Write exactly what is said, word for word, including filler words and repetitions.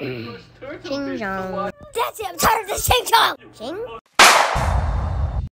Ching Chong. That's it, I'm tired of this Ching Chong! Ching?